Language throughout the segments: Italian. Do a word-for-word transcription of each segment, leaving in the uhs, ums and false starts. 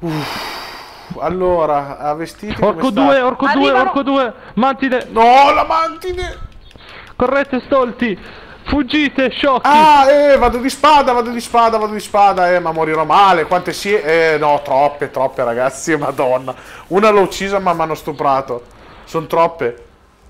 Uff, allora, a vestiti Orco come due, sta? orco due, Arrivano. orco due, mantide, No, la mantide! correte stolti, fuggite, sciocchi. Ah, eh, vado di spada, vado di spada, vado di spada, eh, ma morirò male. Quante si... Eh, no, troppe, troppe, ragazzi, madonna. Una l'ho uccisa, ma mi hanno stuprato. Sono troppe.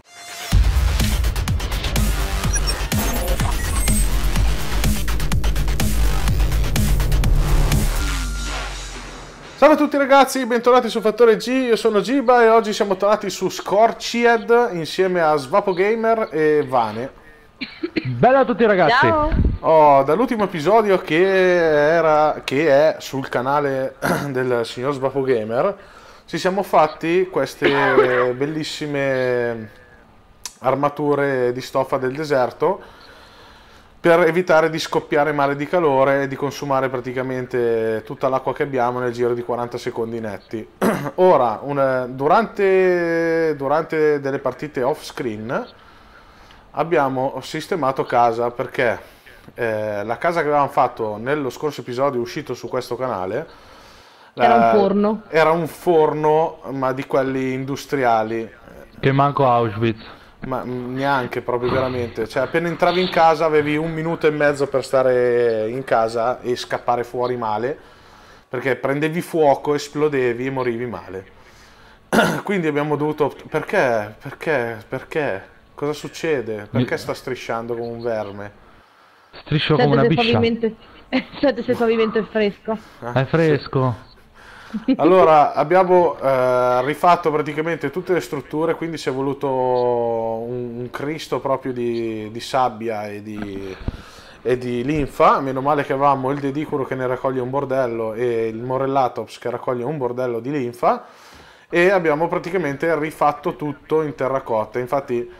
Salve a tutti ragazzi, bentornati su Fattore G, io sono Giba e oggi siamo tornati su Scorched insieme a Svapogamer e Vane. Bella a tutti ragazzi. Ciao. Oh, dall'ultimo episodio che, era, che è sul canale del signor Svapogamer ci siamo fatti queste bellissime armature di stoffa del deserto per evitare di scoppiare male di calore e di consumare praticamente tutta l'acqua che abbiamo nel giro di quaranta secondi netti. Ora, una, durante, durante delle partite off screen abbiamo sistemato casa perché eh, la casa che avevamo fatto nello scorso episodio uscito su questo canale Era eh, un forno. Era un forno, ma di quelli industriali. Che manco Auschwitz. Ma neanche proprio veramente, cioè appena entravi in casa avevi un minuto e mezzo per stare in casa e scappare fuori male, perché prendevi fuoco, esplodevi e morivi male. Quindi abbiamo dovuto... Perché? Perché? Perché? Cosa succede? Perché sta strisciando come un verme? Striscio come una se il biscia. pavimento... Sente se il pavimento è fresco. È fresco. Allora abbiamo eh, rifatto praticamente tutte le strutture, quindi ci è voluto un, un Cristo proprio di, di sabbia e di, e di linfa. Meno male che avevamo il Dedicuro che ne raccoglie un bordello e il Morellatops che raccoglie un bordello di linfa, e abbiamo praticamente rifatto tutto in terracotta. Infatti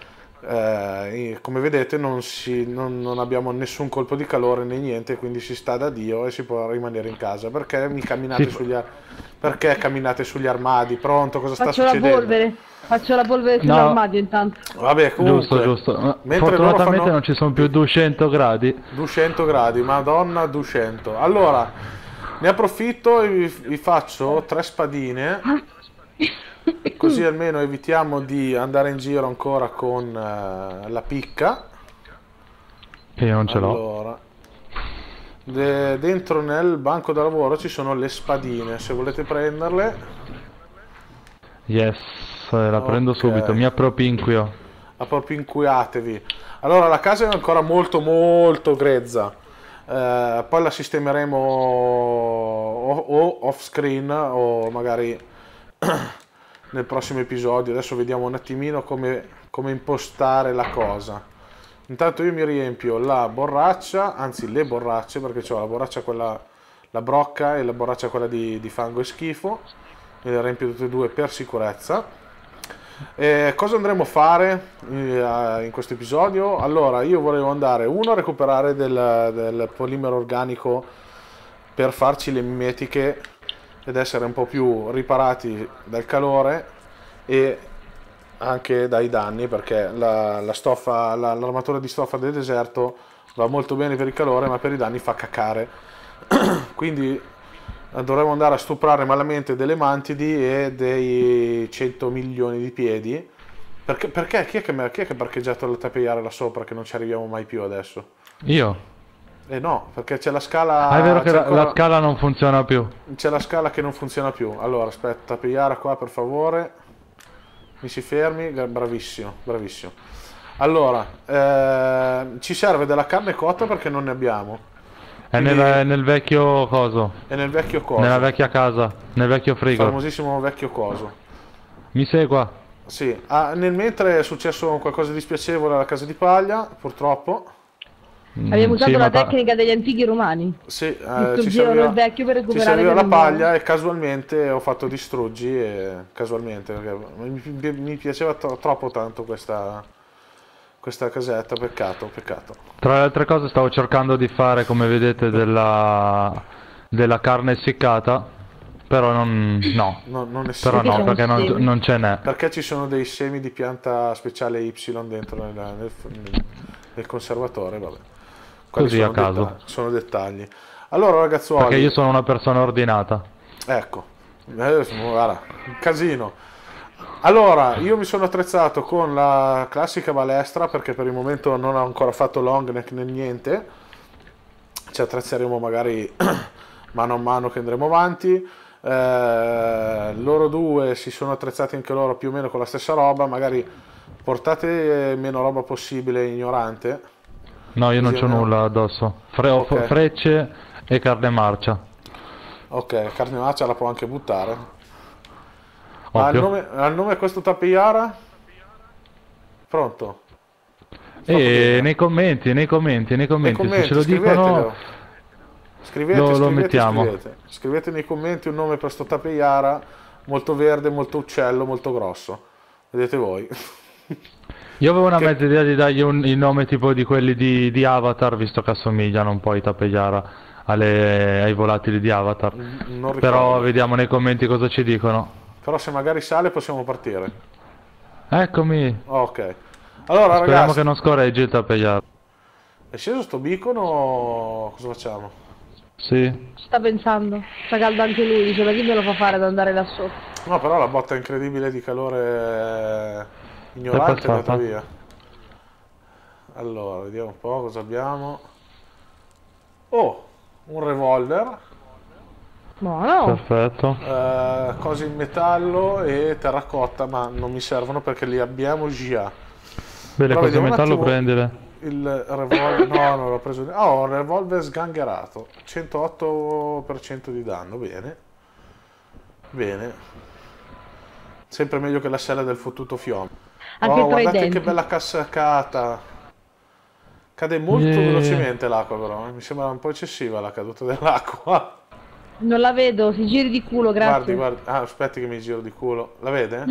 eh, come vedete non, si, non, non abbiamo nessun colpo di calore né niente, quindi si sta da Dio e si può rimanere in casa. Perché mi camminate, Sì. sugli, ar- perché camminate sugli armadi? Pronto? Cosa Faccio sta la succedendo? polvere. Faccio la polvere No. sull'armadio intanto. Vabbè, comunque, Giusto, giusto. Ma mentre loro fortunatamente fanno non ci sono più duecento gradi. duecento gradi, madonna, duecento. Allora, ne approfitto e vi, vi faccio tre spadine, così almeno evitiamo di andare in giro ancora con eh, la picca. Che io non ce l'ho. Allora, de- dentro nel banco da lavoro ci sono le spadine, se volete prenderle. Yes, eh, la prendo Ok. subito. Mi appropinquio. Ma proprio inquiatevi. Allora, la casa è ancora molto molto grezza. Eh, poi la sistemeremo o, o off screen o magari nel prossimo episodio. Adesso vediamo un attimino come, come impostare la cosa. Intanto io mi riempio la borraccia, anzi le borracce, perché ho la borraccia quella, la brocca e la borraccia quella di, di fango e schifo. Me le riempio tutte e due per sicurezza. Eh, cosa andremo a fare eh, in questo episodio? Allora, io volevo andare uno a recuperare del, del polimero organico per farci le mimetiche ed essere un po' più riparati dal calore e anche dai danni, perché la, la stoffa, la, l'armatura di stoffa del deserto va molto bene per il calore, ma per i danni fa cacare. Quindi dovremmo andare a stuprare malamente delle mantidi e dei cento milioni di piedi. Perché, perché? Chi è che, chi è che ha parcheggiato la tapigliare là sopra che non ci arriviamo mai più adesso? Io? Eh no, perché c'è la scala... Ah, è vero che c'è la, ancora- la scala non funziona più. C'è la scala che non funziona più. Allora, aspetta, tapigliare qua per favore. Mi si fermi, bravissimo, bravissimo. Allora, eh, ci serve della carne cotta perché non ne abbiamo. È Quindi- nel, nel vecchio coso. È nel vecchio coso. Nella vecchia casa. Nel vecchio Il frigo. famosissimo vecchio coso. Mi segua. Sì, ah, nel mentre è successo qualcosa di spiacevole alla casa di paglia, purtroppo. Mm, Abbiamo usato sì, la ma ta- tecnica degli antichi romani. Sì, eh, Tutto ci giro serviva, nel vecchio per ci recuperare serviva la del nuovo. paglia e casualmente ho fatto distruggi, e, casualmente, perché mi, mi piaceva tro- troppo tanto questa, questa casetta, peccato, peccato. Tra le altre cose stavo cercando di fare, come vedete, della, della carne essiccata, però non... no. No, non è Però Perché no, c'è un perché non, seme. non ce n'è. Perché ci sono dei semi di pianta speciale Y dentro nel, nel- nel- nel conservatore, vabbè. Quelli Così, sono a caso. detta- sono dettagli. Allora ragazzuoli, Perché io sono una persona ordinata. ecco, Eh, guarda, un casino. Allora, io mi sono attrezzato con la classica balestra perché per il momento non ho ancora fatto long neck né niente. Ci attrezzeremo magari mano a mano che andremo avanti. Eh, loro due si sono attrezzati anche loro più o meno con la stessa roba. Magari portate meno roba possibile, ignorante. No, io non Così c'ho almeno- nulla addosso. Fre- ho Ok. frecce e carne marcia. Ok, carne marcia la può anche buttare. Ma al Ovvio. nome, al nome questo Tapeyara? Pronto? Sto E bene. nei commenti, nei commenti, nei Nei commenti, se commenti, ce lo scrivetelo. dicono Scrivete, lo- lo scrivete, mettiamo. scrivete. Scrivete nei commenti un nome per sto Tapeyara, molto verde, molto uccello, molto grosso. Vedete voi. Io avevo una Che- mezza idea di dargli un, il nome tipo di quelli di, di Avatar, visto che assomigliano un po' i Tapeyara alle- ai volatili di Avatar. Non Però ricordo. vediamo nei commenti cosa ci dicono. Però se magari sale possiamo partire. Eccomi. Ok. Allora Speriamo ragazzi, che non scorreggi il Tapeyara. è sceso sto beacon, cosa facciamo? Sì. Sta pensando. Sta caldo anche lui, dice ma chi me lo fa fare ad andare là sotto? No, però la botta incredibile di calore ignorante è passata. andata via. Allora, vediamo un po' cosa abbiamo. Oh, un revolver, Buono. Perfetto. eh, cose in metallo e terracotta, ma non mi servono perché li abbiamo già. Beh, le Però cose vediamo in un metallo attimo prendile. il revolver. No, non l'ho preso. Ah, ho un revolver sgangherato, centootto per cento di danno, bene. Bene. Sempre meglio che la sella del fottuto Fiom. Anche Oh, tra i guardate che denti. bella cascata. Cade molto Yeah. velocemente l'acqua però, eh. Mi sembra un po' eccessiva la caduta dell'acqua. Non la vedo, si giri di culo, Guardi, grazie. guardi. Ah, aspetti che mi giro di culo. La vede?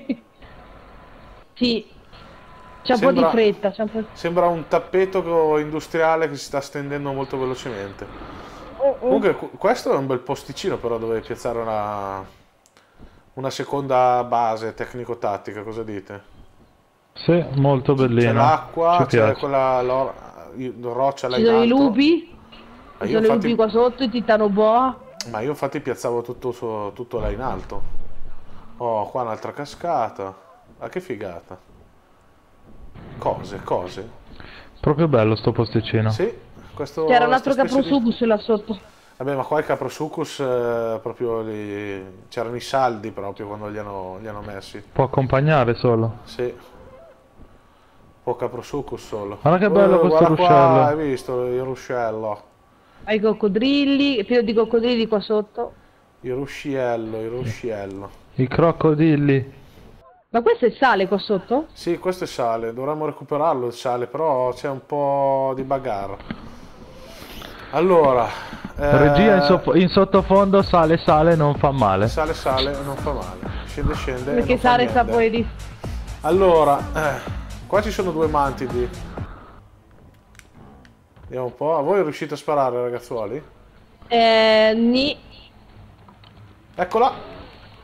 Sì. C'è un po' Sembra- di fretta, c'è un po'... Sembra un tappeto industriale che si sta stendendo molto velocemente. Oh, oh. Comunque qu- questo è un bel posticino però dove piazzare una, una seconda base tecnico-tattica, cosa dite? Sì, molto C'è bellino. l'acqua, Ci c'è piace. quella l'or- roccia là Ci in sono i alto. lupi, Ma ci io sono i infatti- lupi qua sotto, i titano boa. Ma io infatti piazzavo tutto, su- tutto là in alto. Oh, qua un'altra cascata. Ma che figata. Cose, cose. Proprio bello sto posticino. Sì, questo... C'era un altro sta specie di- caprosucus là sotto. Vabbè, ma qua il Caprosucus eh, proprio lì... C'erano i saldi proprio quando li hanno, li hanno messi. Può accompagnare solo. Sì. O Caprosucus solo. Guarda che bello Eh, questo guarda qua, ruscello. hai visto il ruscello? Ai coccodrilli, pieno di coccodrilli qua sotto. Il rusciello, il rusciello. I crocodilli. Ma questo è sale qua sotto? Sì, questo è sale, dovremmo recuperarlo il sale, però c'è un po' di bagarre. Allora, eh, Regia in, sotto- in sottofondo, sale, sale, non fa male. sale, sale, non fa male. Scende, scende. e Perché non fa sale sa niente. poi di... Allora, eh, qua ci sono due mantidi. Vediamo un po'. A voi riuscite a sparare, ragazzuoli? Eh, ni... Eccola!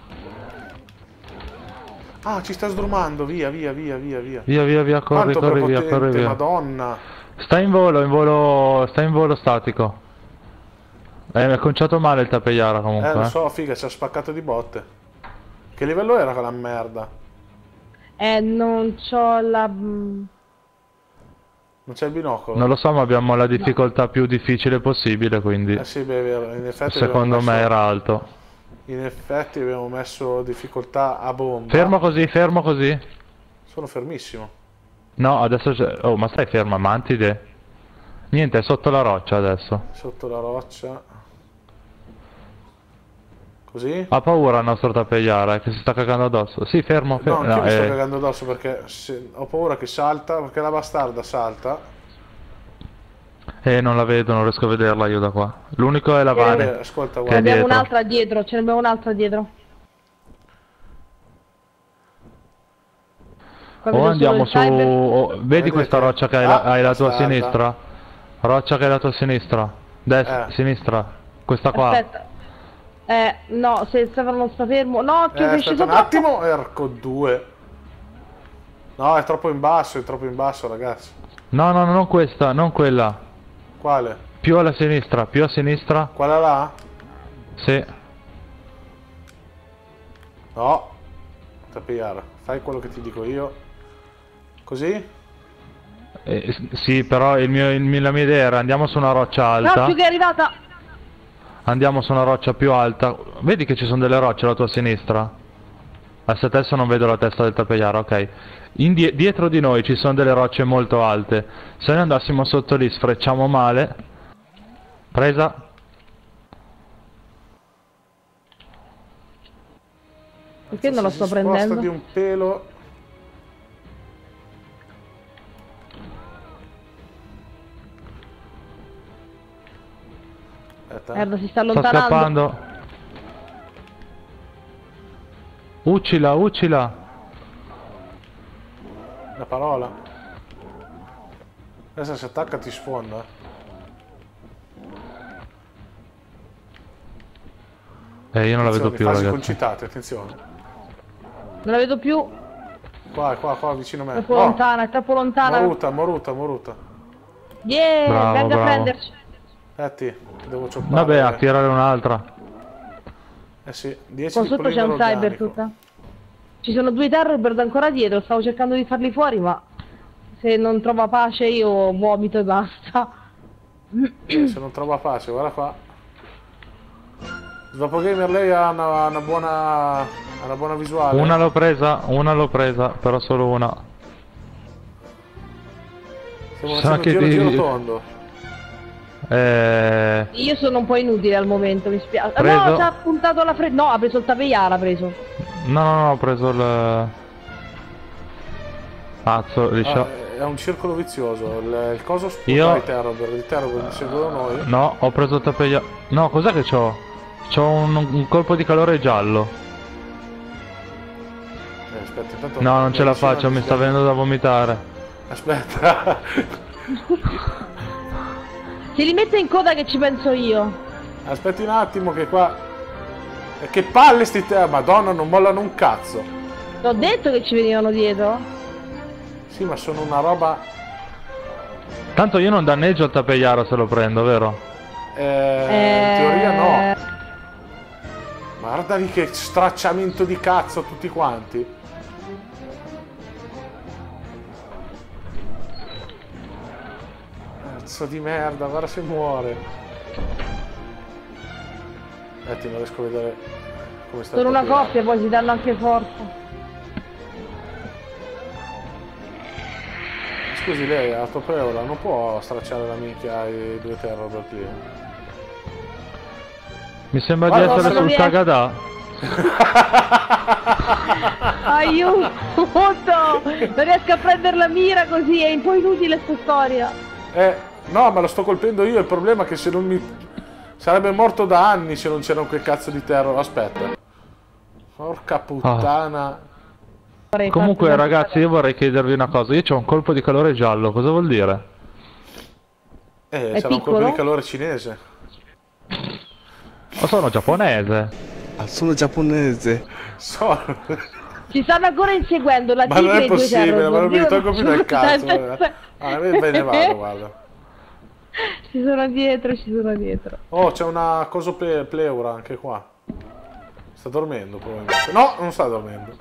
Ah, ci sta sdrumando, via, via, via, via, via. Via, via, via, corri, Quanto corri via, prepotente, corri via. Madonna. Sta in volo, in volo, sta in volo statico. Eh, mi ha conciato male il Tapeyara comunque. Eh, lo eh. so, figa, ci ha spaccato di botte. Che livello era quella merda? Eh, non c'ho la... Non c'è il binocolo? Non lo so, ma abbiamo la difficoltà più difficile possibile, quindi Eh sì, beh, è vero. In effetti secondo abbiamo me messo- era alto. In effetti abbiamo messo difficoltà a bomba. Fermo così, fermo così. Sono fermissimo. No, adesso c'è... Oh, ma stai ferma, Mantide? Niente, è sotto la roccia adesso. Sotto la roccia. Così? Ha paura il nostro Tapeyara, eh, che si sta cagando addosso. Sì, fermo, No, fermo. anche io mi sto eh, cagando addosso perché se- ho paura che salta, perché la bastarda salta. eh, non la vedo, non riesco a vederla io da qua. L'unico è la Eh, Vane. ascolta, Che guarda. Abbiamo dietro. un'altra dietro, ce ne abbiamo un'altra dietro. Qua O vedo solo andiamo il su... cyber. o- Vedi Vedete? questa roccia che hai, Ah, la- hai la tua bastarda. sinistra? Roccia che hai la tua sinistra. Destra, Eh. sinistra. Questa qua. Aspetta. Eh, no, se Stefano non sta fermo... No, che Eh, sei aspetta sceso un troppo. attimo, Erco due. No, è troppo in basso, è troppo in basso, ragazzi. No, no, no, non questa, non quella. Quale? Più alla sinistra, più a sinistra. Quella là? Sì. No. Tapigliara, fai quello che ti dico io. Così? Eh, sì, però il mio, il mio- la mia idea era andiamo su una roccia alta. Occhio che è arrivata! Andiamo su una roccia più alta. Vedi che ci sono delle rocce alla tua sinistra? Adesso non vedo la testa del tapigliara, ok. Indie dietro di noi ci sono delle rocce molto alte. Se noi andassimo sotto lì sfrecciamo male. Presa. Perché non lo sto Si sposta prendendo? di un pelo. Aspetta. Merda, si sta Sta allontanando. scappando. Uccila, uccila. Una parola. Adesso si attacca ti sfonda. Eh, io non la vedo più, fasi ragazzi. concitate, attenzione. Non la vedo più. Qua, qua, qua, vicino a me. Troppo Oh, lontana, è troppo lontana. moruta, moruta, moruta. Yeah, Bravo, venga bravo. a prenderci. Aspetti, devo cioppare. Vabbè, a tirare un'altra. Eh sì, dieci Qua di sotto c'è un polimero cyber organico. tutta. Ci sono due terrorbird ancora dietro, stavo cercando di farli fuori, ma se non trova pace io vomito e basta. Eh, se non trova pace, guarda qua. Dopo Gamer lei ha una, una buona ha una buona visuale. Una l'ho presa, una l'ho presa, però solo una. Stiamo Sa facendo che giro, ti- giro tondo. Eh... Io sono un po' inutile al momento, mi spiace. Ah, Preso. no, ci ha puntato la freccia. No, ha preso il tapigliara, ha preso. No, no, no, ho preso il... Azzo, liscio. Ah, è un circolo vizioso. Il, il coso sputa Io- i terror, i terror mi seguono noi. No, ho preso il tappeglia... No, cos'è che c'ho? C'ho un, un colpo di calore giallo. Eh, aspetta, intanto No, non ce la vicino faccio, mi al- sta venendo da vomitare. Aspetta. Se li mette in coda che ci penso io. Aspetti un attimo che qua. E che palle sti te, Madonna, non mollano un cazzo. T'ho detto che ci venivano dietro. Sì, ma sono una roba. Tanto io non danneggio il tappeiaro se lo prendo, vero? Eh, in teoria no. Guardali che stracciamento di cazzo tutti quanti. Cazzo di merda, guarda se muore. Eh, ti non riesco a vedere come sta. Sono una proprio. coppia, poi si danno anche forza. Scusi, lei a Topeola non può stracciare la minchia ai due terror per lì. Mi sembra Guarda, di essere non sul riesco. Tagadà. Aiuto! Non riesco a prendere la mira così, è un po' inutile sta storia. Eh, no, ma lo sto colpendo io. Il problema è che se non mi. Sarebbe morto da anni se non c'erano quel cazzo di terror. Aspetta. Porca puttana. Vorrei Comunque farti- ragazzi, io vorrei chiedervi una cosa. Io ho un colpo di calore giallo, cosa vuol dire? Eh, È sarà un colpo piccolo? di calore cinese. Ma sono giapponese. Ah, sono giapponese. Sono. Ci stanno ancora inseguendo la Ma tigre non e è i due possibile, terror. ma non mi Io tolgo più dal cazzo. Aspetta, guarda. aspetta. Ah, me ne vado, guarda. Ci sono dietro, ci sono dietro. Oh, c'è una cosa ple pleura anche qua. Sta dormendo probabilmente. No, non sta dormendo.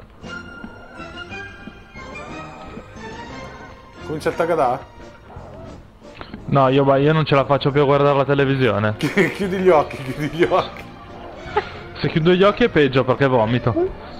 Comincia il Tagadà? No, io, io non ce la faccio più a guardare la televisione. Chiudi gli occhi, chiudi gli occhi. Se chiudo gli occhi è peggio perché vomito.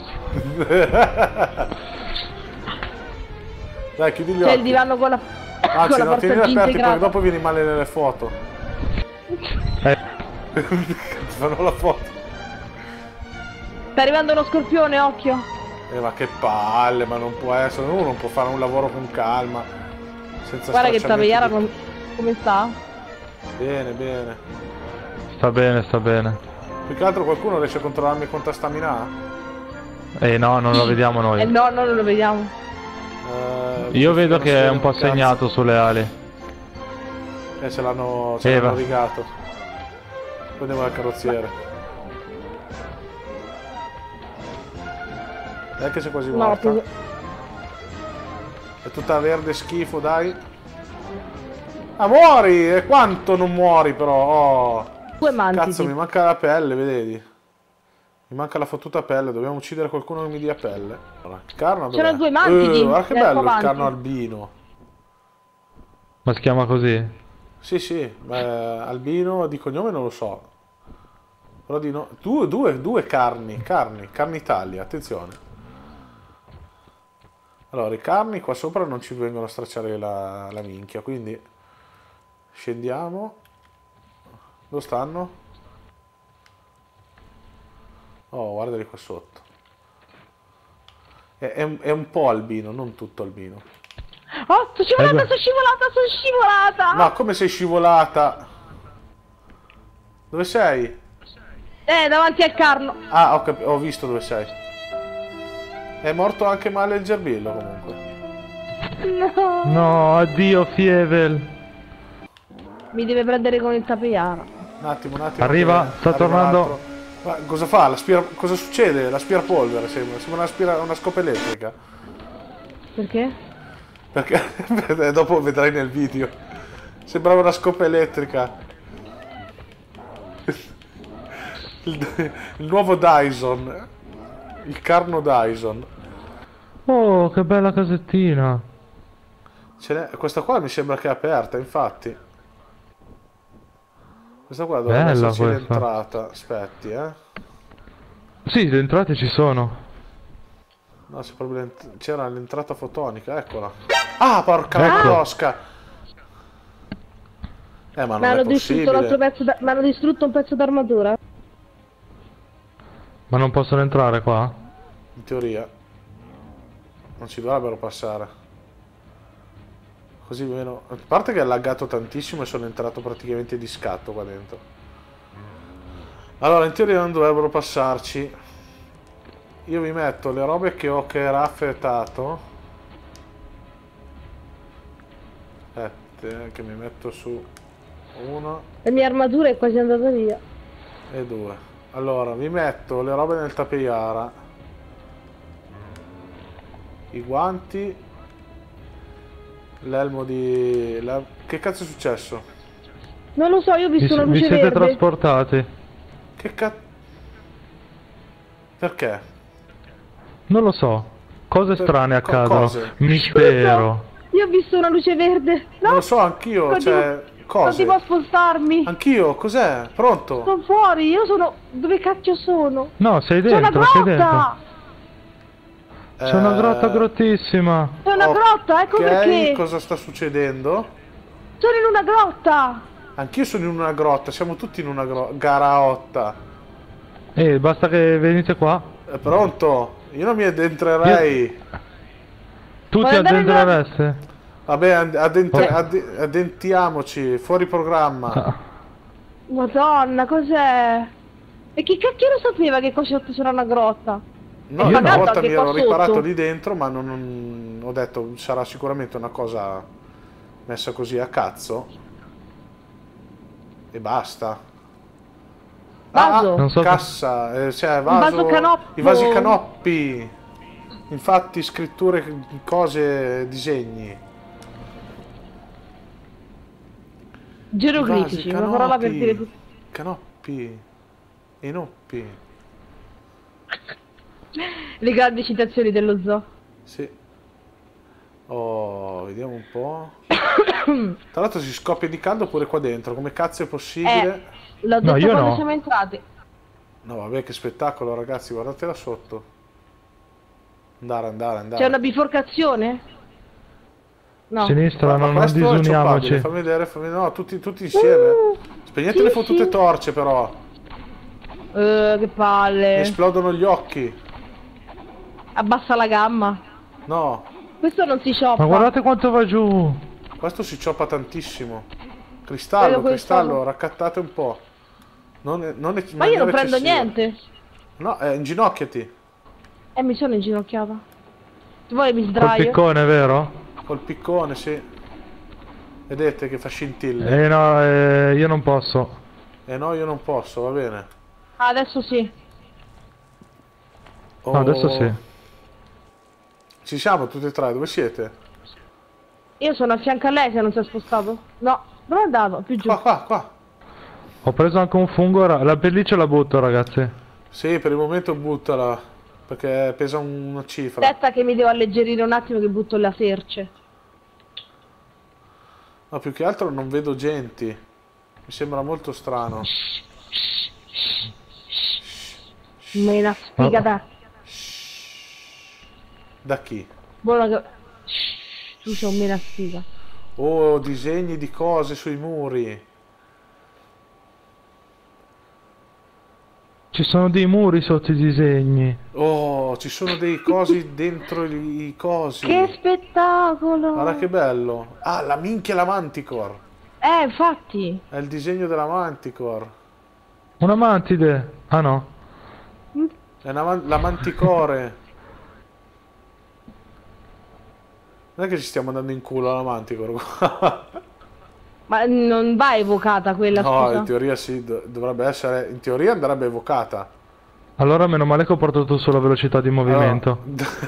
Dai, chiudi gli C'è il occhi. divano con la, Anzi, con la no, porta tienili G aperti perché integrata. dopo vieni male nelle foto. Eh, Fanno la foto. Sta arrivando uno scorpione, occhio. Eh, ma che palle, ma non può essere. Uno non può fare un lavoro con calma. Senza Guarda che stracciamenti tapigliara di- com- come sta? Bene, bene. sta bene, sta bene. Più che altro qualcuno riesce a controllarmi quanta stamina ha? Eh no, non lo vediamo Eh noi. no, no, non lo vediamo. Eh, Io vedo non che si è vede un po' cazzo. segnato sulle ali. Eh, ce l'hanno ce Eh, l'hanno va. rigato. Poi andiamo al carrozziere. Dai che sei quasi No, morta. più- È tutta verde schifo, dai. Ah, muori! E quanto non muori però? Oh. due manti. Cazzo, mi manca la pelle, vedi? Mi manca la fottuta pelle, dobbiamo uccidere qualcuno che mi dia pelle. Allora, il carno C'erano dov'è? due mantidi, Eh, guarda che eh, bello qua il carno avanti. albino. Ma si chiama così? Sì, sì, ma albino di cognome non lo so. Però di no... Due, due, due carni, carni, carni Italia, attenzione. Allora, i carni qua sopra non ci vengono a stracciare la, la minchia, quindi scendiamo. Dove stanno? Oh, guardali qua sotto. È, è, un- è un po' albino, non tutto albino. Oh, sto scivolata, Eh, sto scivolata, sto scivolata! No, come sei scivolata? Dove sei? Eh, davanti al carno. Ah, ho, cap- ho visto dove sei. È morto anche male il gerbillo comunque. No. No, addio Fievel. Mi deve prendere con il tapeiano. Un attimo, un attimo. Arriva, che sta arriva tornando. l'altro. Ma cosa fa? L'aspira... Cosa succede? L'aspirapolvere sembra. Sembra una, spira... una scopa elettrica. Perché? Perché dopo vedrai nel video. Sembrava una scopa elettrica. Il, il nuovo Dyson. Il carno Dyson. Oh, che bella casettina. Ce n'è- Questa qua mi sembra che è aperta, infatti. Questa qua dovrebbe Bella esserci questa. l'entrata. Aspetti, eh. Sì, le entrate ci sono. No, c'è proprio l'ent- c'era l'entrata fotonica, eccola. Ah, porca Ecco. malosca! Eh, ma Mi non hanno è distrutto l'altro possibile. pezzo, da- mi hanno distrutto un pezzo d'armatura. Ma non possono entrare qua? In teoria. Non ci dovrebbero passare. Così meno... A parte che è laggato tantissimo e sono entrato praticamente di scatto qua dentro. Allora, in teoria non dovrebbero passarci. Io vi metto le robe che ho che raffrettato. Aspetta, che mi metto su uno La mia armatura è quasi andata via. e due. Allora, vi metto le robe nel tapeiara. I guanti. L'elmo di... la- Che cazzo è successo? Non lo so, io ho Vi, visto una vi luce siete verde. trasportati? Che cazzo... Perché? Non lo so. Cose Per- strane co- accadono. cose? Mistero. Io ho visto una luce verde. Non No, lo so, anch'io, non cioè... Non Cose? si può spostarmi. Anch'io, cos'è? Pronto? Sono fuori, io sono... Dove cacchio sono? No, sei C'è una dentro, sei dentro. grotta! C'è una grotta Eh, grottissima. C'è una grotta, ecco ok, perché. cosa sta succedendo? Sono in una grotta! Anch'io sono in una grotta, siamo tutti in una grotta. Garaotta. Eh, basta che venite qua. È pronto? Io non mi addentrerei. Tu Vuoi ti andare nella- addentrerebbe? Vabbè, ad- addentra- Oh. ad- addentiamoci, fuori programma. Ah. Madonna, cos'è? E chi cacchio lo sapeva che qua sotto c'era una grotta? No, È una pagato volta anche mi qua ero riparato sotto? lì dentro, ma non, non- ho detto sarà sicuramente una cosa messa così a cazzo. E basta. Vaso. Ah, Non so- cassa, eh, cioè vaso, vaso canoppo. i vasi canoppi. Infatti scritture, cose, disegni. Geroglifici, Vasi, una parola per canoppi, dire tutto. Canoppi. E noppi. Le grandi citazioni dello zoo. Sì. Oh, vediamo un po'. Tra l'altro si scoppia di caldo pure qua dentro. Come cazzo è possibile? Eh, l'ho No, detto io quando no. siamo entrati. No, vabbè, che spettacolo, ragazzi. Guardatela sotto. Andare, andare, andare. C'è una biforcazione? No. Sinistra, Ma non, non questo è disuniamoci. accioppabile, fammi vedere, fammi... No, tutti, tutti insieme. Uh, Spegnete sì, le fottute sì. torce, però. Eh, che Mi palle. esplodono gli occhi. Abbassa la gamma. No, Questo non si scioppa. Ma guardate quanto va giù. questo si cioppa tantissimo. Cristallo, Vedo questo. cristallo, raccattate un po'. Non è, non è, Ma io non prendo eccessivo. niente. No, eh, inginocchiati. Eh, mi sono inginocchiata. Se vuoi mi Col sdraio. piccone, vero? Col piccone, sì. Vedete che fa scintille. Eh no, eh, io non posso. Eh no, io non posso, va bene. Ah, adesso sì. Oh, No, adesso sì. Ci siamo tutti e tre, dove siete? Io sono a fianco a lei se non si è spostato. No, dove è andato? Più giù. Qua, qua, qua. Ho preso anche un fungo, ra- la pelliccia la butto, ragazzi. Sì, per il momento buttala, perché pesa una cifra. Aspetta che mi devo alleggerire un attimo che butto la serce. No, più che altro non vedo genti. Mi sembra molto strano. Mena sfiga da... Da chi? Buona che... Tu c'è un mena sfiga. Oh, disegni di cose sui muri. Ci sono dei muri sotto i disegni. Oh, ci sono dei cosi dentro i, i cosi. Che spettacolo! Guarda che bello. Ah, la minchia la Manticore. Eh, infatti. È il disegno della Manticore. Una mantide. Ah no. È una man- la Manticore. Non è che ci stiamo andando in culo alla Manticore qua. Ma non va evocata quella, No, scusa? in teoria sì, do- dovrebbe essere... In teoria andrebbe evocata. Allora meno male che ho portato sulla velocità di movimento.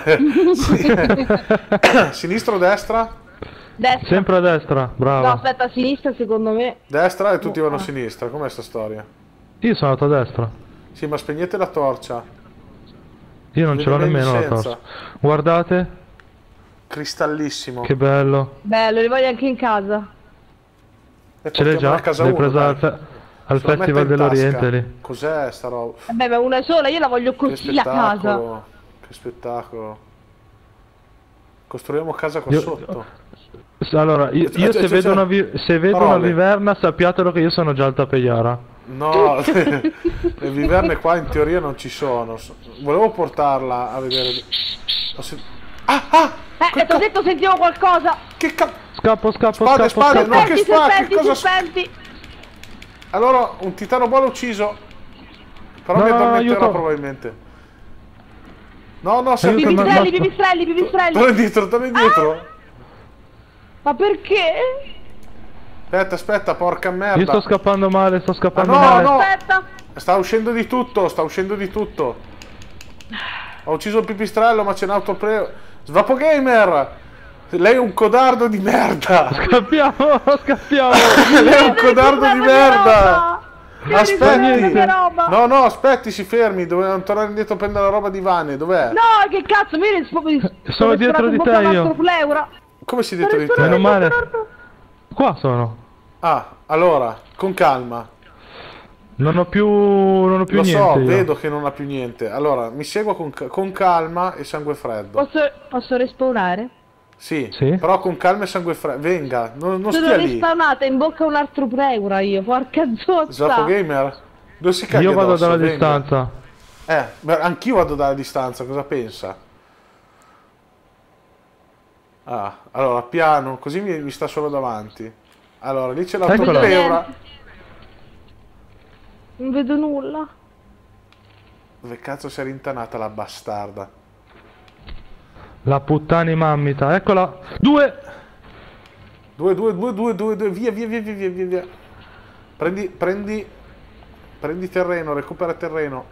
Allora, sinistro o destra? Destra. Sempre a destra, No, brava. aspetta, a sinistra secondo me. Destra e tutti Oh, vanno a ah. sinistra. Com'è sta storia? Io sono andato a destra. Sì, ma spegnete la torcia. Io non ce l'ho Vedo nemmeno la senza. torcia. Guardate, Cristallissimo. che bello. Bello, li voglio anche in casa. E Ce l'hai portiamola già? a casa L'hai uno, presa dai. al, fe- al Se la Festival metto in dell'Oriente tasca. lì. Cos'è sta roba? Vabbè, ma una sola, io la voglio Che così a casa. spettacolo. Che spettacolo. Costruiamo casa qua Io- sotto. S- Allora, io, Cioè, io cioè, se cioè, vedo, una, vi- se vedo una parole. viverna sappiatelo che io sono già al Tapeiara. No, le viverne qua in teoria non ci sono. Volevo portarla a vedere. Ho sen- Ah, ah! Eh, ti ho detto sentivo qualcosa. Che ca... Scappo, scappo, Spade, scappo, spade, scappo. no, che Serpenti, fa? Che serpenti, cosa- serpenti. Allora, un titano buono ucciso. Però No, mi no, no, addormenterò aiuto. probabilmente. No, no, sei... Aiuto, ma- Pipistrelli, basta. pipistrelli, pipistrelli. Torna indietro, torna indietro. Ma perché? Aspetta, aspetta, porca merda. Io sto scappando male, sto scappando Ah, no, male. no. Aspetta. Sta uscendo di tutto, sta uscendo di tutto. Ho ucciso il pipistrello, ma c'è un autoplay. Svapo Gamer! Lei è un codardo di merda! Scappiamo, scappiamo. Lei è un codardo di merda! Aspetti! Aspetti. Roba. No, no, aspetti, si fermi, dovevamo tornare indietro a prendere la roba di Vane, dov'è? No, che cazzo, mi rispondi. Sono dietro di te io. Come si è detto di te? Meno male. Qua sono. Ah, allora, con calma. Non ho più, non ho più Lo niente so, io. vedo che non ha più niente. Allora, mi segua con, ca- con calma e sangue freddo. Posso, posso respawnare? Sì, Sì? però con calma e sangue freddo. Venga, non, non Sono stia lì. respawnata in bocca a un altro pleura io, porca Svapo zozza. Gamer? Dove si caglia Io vado addosso? dalla Venga. distanza. Eh, beh, anch'io vado dalla distanza, cosa pensa? Ah, allora, piano, così mi, mi sta solo davanti. Allora, lì c'è Eccola. l'autoplay. Non vedo nulla. Dove cazzo si è rintanata la bastarda? La puttana mammita, eccola. Due. Due, due, due, due, due, due, via, via, via, via, via, via, via. Prendi, prendi, prendi terreno, recupera terreno.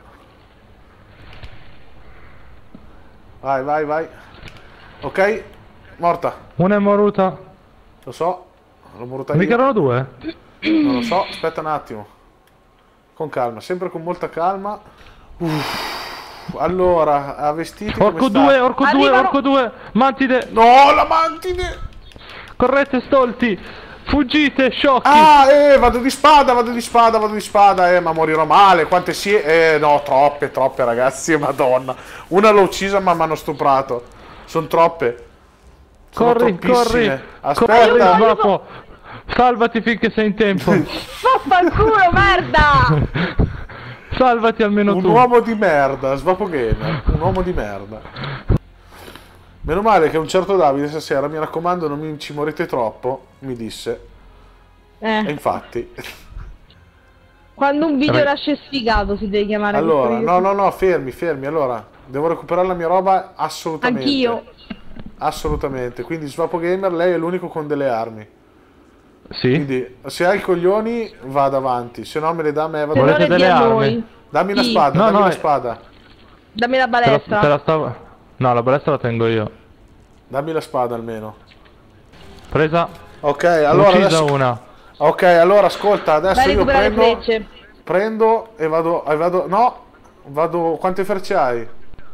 Vai, vai, vai. Ok, morta. Una è moruta. Lo so, l'ho moruta Mica io. erano due? Non lo so, aspetta un attimo. Con calma, sempre con molta calma. Uff. Allora, a vestiti come Orco sta? due, orco due, Arrivano. orco due. Mantide. No, la mantide! Correte stolti. Fuggite, sciocchi. Ah, eh, vado di spada, vado di spada, vado di spada, eh, ma morirò male. Quante si... Eh, no, troppe, troppe, ragazzi, madonna. Una l'ho uccisa, ma mi hanno stuprato. Sono troppe. Sono corri, corri. troppissime. Corri, Aspetta. Svapo. Salvati finché sei in tempo. Vaffanculo, merda! Salvati almeno Un tu. uomo di merda, Svapo Gamer. Un uomo di merda. Meno male che un certo Davide stasera, mi raccomando, non mi ci morite troppo, mi disse. E Eh, infatti. quando un video Rag- nasce sfigato si deve chiamare Allora, così. no, no, no, fermi, fermi. Allora, devo recuperare la mia roba assolutamente. Anch'io. Assolutamente. Quindi Svapo Gamer, lei è l'unico con delle armi. Sì. Quindi se hai i coglioni vada avanti, se no me le dà a me, vado Se Volete non è delle di a armi? noi. Dammi la Sì. spada, No, dammi no, la è- spada. Dammi la Te la, balestra. te la stavo... No, la balestra la tengo io. Dammi la spada almeno. Presa. Ok, allora Uccisa adesso... una. Ok, allora ascolta, Vai a adesso io recuperare le prendo frecce. prendo e vado e vado no, Vado... Quante frecce hai?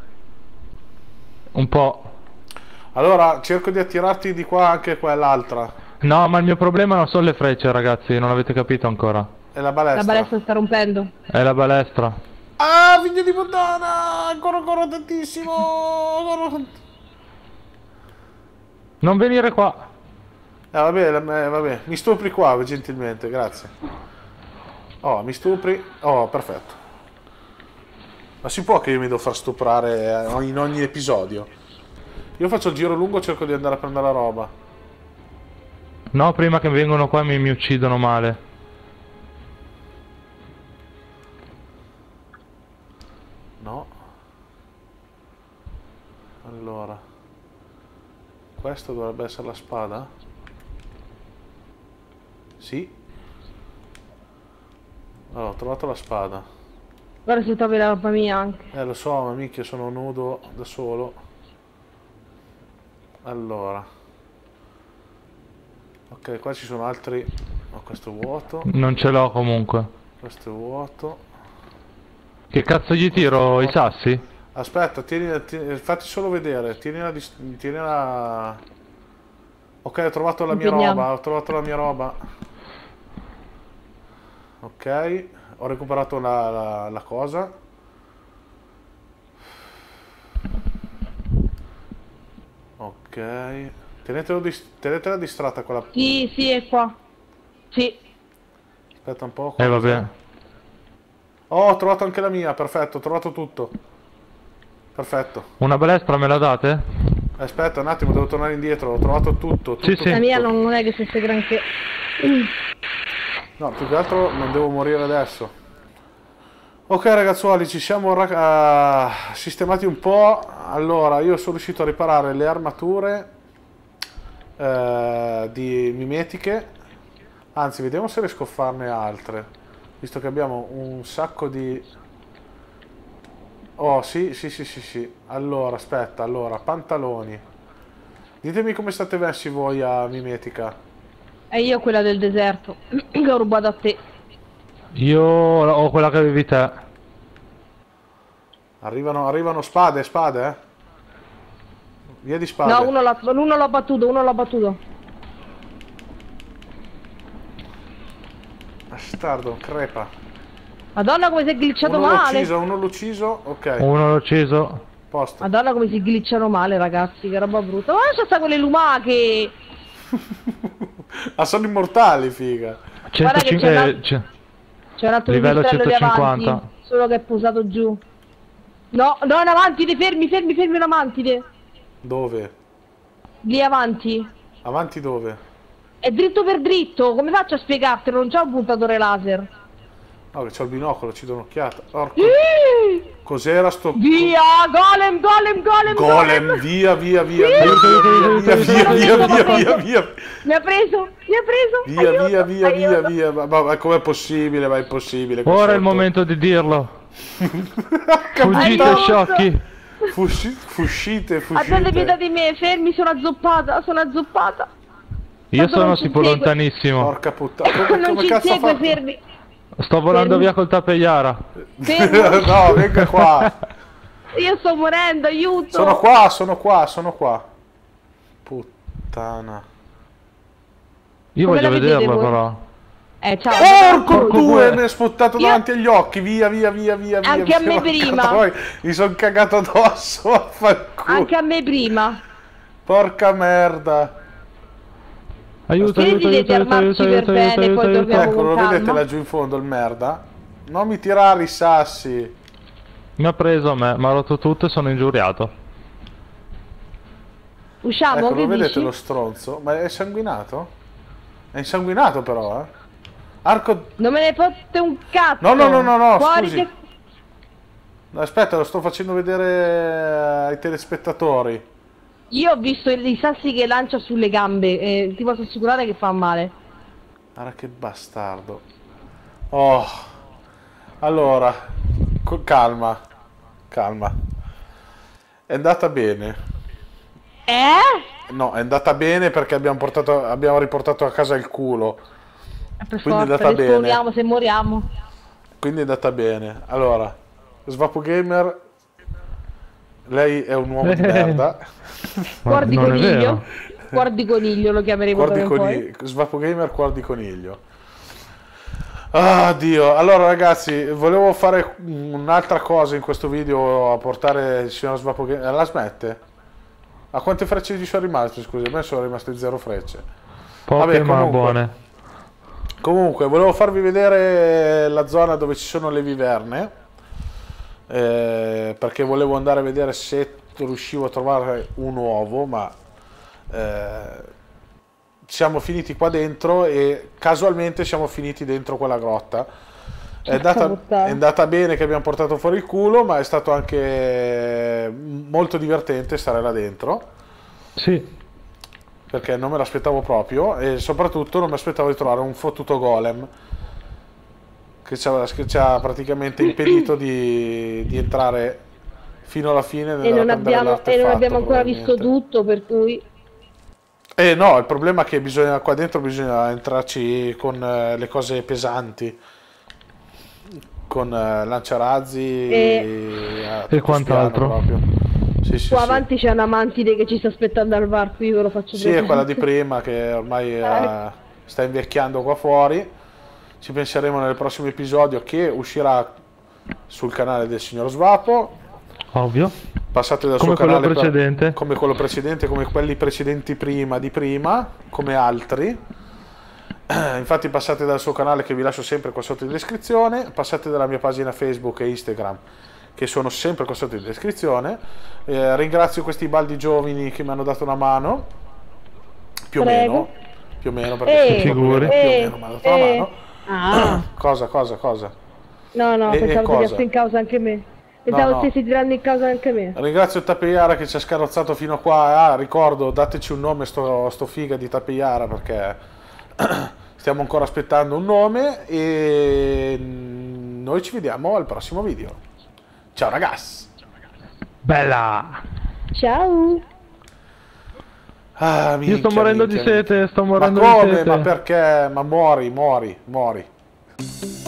Un po'. Allora, cerco di attirarti di qua anche quell'altra. No, ma il mio problema non sono le frecce, ragazzi, non avete capito ancora. È la balestra. La balestra sta rompendo. È la balestra. Ah, figlio di puttana! Ancora, ancora tantissimo! Ancora... Non venire qua. Eh, vabbè, eh, vabbè, mi stupri qua, gentilmente, grazie. Oh, mi stupri. Oh, perfetto. Ma si può che io mi devo far stuprare in ogni episodio? Io faccio il giro lungo, cerco di andare a prendere la roba. No, prima che vengono qua mi, mi uccidono male. No. Allora. Questo dovrebbe essere la spada? Sì. Allora, ho trovato la spada. Guarda se trovi la roba mia anche. Eh, lo so, ma minchia, sono nudo da solo. Allora. Ok, qua ci sono altri... Oh, questo è vuoto. Non ce l'ho comunque. Questo è vuoto. Che cazzo gli tiro? I sassi? Aspetta, tieni, tieni, fatti solo vedere. Tieni la... Tieni la... Ok, ho trovato la mia Impegniamo. roba. Ho trovato la mia roba. Ok, ho recuperato la, la, la cosa. Ok. Tenetelo dis tenetela distratta quella... Sì, sì, è qua. Sì. Aspetta un po'. Eh vabbè. Oh, ho trovato anche la mia, perfetto, ho trovato tutto. Perfetto. Una balestra me la date? Aspetta un attimo, devo tornare indietro, ho trovato tutto. tutto Sì, sì. La tutto. mia non, non è che stesse granché. No, più che altro non devo morire adesso. Ok ragazzuoli, ci siamo uh, sistemati un po'. Allora, io sono riuscito a riparare le armature uh, di mimetiche. Anzi, vediamo se riesco a farne altre. Visto che abbiamo un sacco di... Oh, sì, sì, sì, sì, sì. Allora, aspetta, allora, pantaloni. Ditemi come state messi voi a mimetica. E io quella del deserto. Che ho rubato a te. Io ho quella che avevi te. Arrivano, arrivano spade, spade, eh. Via di spade. No, uno l'ha uno l'ho battuto, uno l'ho battuto. Bastardo, crepa. Madonna come si è glitchato Uno l'ho male. ucciso, uno l'ho ucciso, ok. Uno l'ho ucciso. Posto. Madonna come si glitchano male ragazzi, che roba brutta. Ma c'è sta quelle lumache. Ah, sono immortali, figa. Guarda che c'è una- centocinquanta. C'è un altro Livello pipistrello di centocinquanta. avanti, solo che è posato giù. No, no, in avantide, fermi, fermi, fermi in avantide. Dove? Lì avanti. Avanti dove? È dritto per dritto, come faccio a spiegartelo? Non c'ho un puntatore laser. No, che c'ho il binocolo, ci do un'occhiata. Porco. Ih! Cos'era sto... Via, golem, golem, golem, Golem, via, via, via, via, Aiuto, via, via, via, via, via, via, via. Mi ha preso, mi ha preso. Via, aiuto, via, via, via, aiuto. via. Ma, ma, ma com'è possibile? Ma è impossibile. qua Ora è il sotto. momento di dirlo. Fuggite Aiuto. sciocchi. Fusci- Fuscite, Attende pietà fuscite. di me, fermi, sono azzoppata, sono azzoppata. Io Tanto sono non ci tipo segue. lontanissimo. Porca puttana. Come, Non come ci cazzo segue, fa? fermi. Sto volando Fermi. via col tappeiara. Fermo. No, venga qua. Io sto morendo, aiuto. Sono qua, sono qua, sono qua. Puttana. Io Come voglio la vedete vederlo voi? però. Eh, ciao. Porco Porco due, due. mi è sputtato Io- davanti agli occhi. Via, via, via, via, via. Anche a me via. prima. Poi mi sono cagato addosso. Vaffanculo. Anche a me prima. Porca merda. Aiuto, Quindi aiuto, dovete aiuto, aiuto, armarci aiuto, per aiuto, bene, aiuto, poi aiuto. dobbiamo- Ecco, lo calma. vedete laggiù in fondo il merda? Non mi tirare i sassi. Mi ha preso a me, mi ha rotto tutto e sono ingiuriato. Usciamo, Ecco, che lo vedete dici? lo stronzo? Ma è sanguinato? È insanguinato però, eh. Arco... Non me ne fotte un cazzo. No, no, no, no, no, Fuori scusi. che... Aspetta, lo sto facendo vedere ai telespettatori. Io ho visto i i sassi che lancia sulle gambe e ti posso assicurare che fa male. Guarda che bastardo. Oh. Allora, co- calma. Calma. È andata bene. Eh? No, è andata bene perché abbiamo, portato, abbiamo riportato a casa il culo. Per Quindi è forza, andata bene. risponiamo se moriamo. Quindi è andata bene. Allora, Svapo Gamer, lei è un uomo di merda. Cuor di non è coniglio. vero. Cuor di coniglio lo chiameremo Cuor di da poi. coniglio. Svapo Gamer, cuor di coniglio. Ah Dio, allora ragazzi, volevo fare un'altra cosa in questo video, a portare il signor Svapo Gamer. La smette? A quante frecce gli sono rimaste? Scusi, a me sono rimaste zero frecce. Poche Vabbè, ma comunque. buone. Comunque, volevo farvi vedere la zona dove ci sono le viverne, eh, perché volevo andare a vedere se riuscivo a trovare un uovo, ma eh, siamo finiti qua dentro e casualmente siamo finiti dentro quella grotta. È andata, è andata bene che abbiamo portato fuori il culo, ma è stato anche molto divertente stare là dentro. Sì. Perché non me l'aspettavo proprio e soprattutto non mi aspettavo di trovare un fottuto golem che ci ha, che ci ha praticamente impedito di, di entrare fino alla fine E non, abbiamo, e non abbiamo ancora visto tutto, per cui... Eh no, il problema è che bisogna, qua dentro bisogna entrarci con eh, le cose pesanti, con eh, lanciarazzi e, e, e quant'altro. proprio. Sì, sì, qua sì. avanti c'è una mantide che ci sta aspettando al varco, io ve lo faccio Sì, presente. è quella di prima che ormai uh, sta invecchiando qua fuori. Ci penseremo nel prossimo episodio che uscirà sul canale del signor Svapo. Ovvio. Passate dal come suo quello canale precedente. Per, come quello precedente, come quelli precedenti prima di prima, come altri. Infatti passate dal suo canale che vi lascio sempre qua sotto in descrizione. Passate dalla mia pagina Facebook e Instagram, che sono sempre qua sotto in descrizione. Eh, ringrazio questi baldi giovani che mi hanno dato una mano, più o Prego. meno, più o meno, perché Eh, figuri, eh, più o meno mi hanno dato eh. una mano. Ah. Cosa, cosa, cosa? No, no, E- e pensavo cosa? tirasse in causa anche me. Pensavo no. stessi tirando in causa anche me. Ringrazio Tapeiara che ci ha scarrozzato fino a qua. Ah, ricordo, dateci un nome sto, sto figa di Tapeiara, perché stiamo ancora aspettando un nome e noi ci vediamo al prossimo video. Ciao ragazzi. Bella. Ciao. Ah, Io minchia, sto morendo minchia, di sete, sto minchia. morendo Ma di come? sete. Ma perché? Ma muori, muori, muori.